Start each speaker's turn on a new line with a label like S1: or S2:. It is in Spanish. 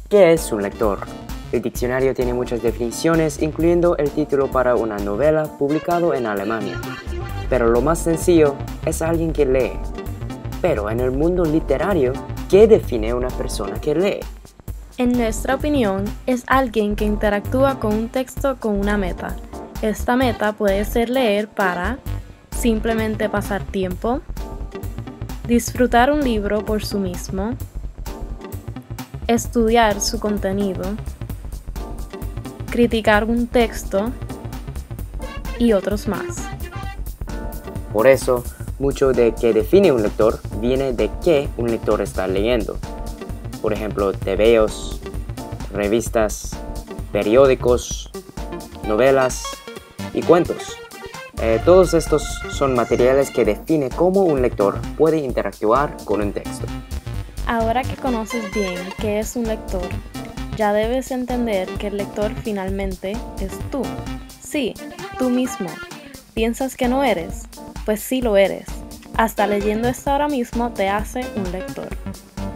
S1: ¿Qué es un lector? El diccionario tiene muchas definiciones, incluyendo el título para una novela publicado en Alemania. Pero lo más sencillo es alguien que lee. Pero en el mundo literario, ¿qué define una persona que lee?
S2: En nuestra opinión, es alguien que interactúa con un texto con una meta. Esta meta puede ser leer para simplemente pasar tiempo, disfrutar un libro por sí mismo, estudiar su contenido, criticar un texto y otros más.
S1: Por eso, mucho de qué define un lector viene de qué un lector está leyendo. Por ejemplo, tebeos, revistas, periódicos, novelas y cuentos. Todos estos son materiales que definen cómo un lector puede interactuar con un texto.
S2: Ahora que conoces bien qué es un lector, ya debes entender que el lector finalmente es tú. Sí, tú mismo. ¿Piensas que no eres? Pues sí lo eres. Hasta leyendo esto ahora mismo te hace un lector.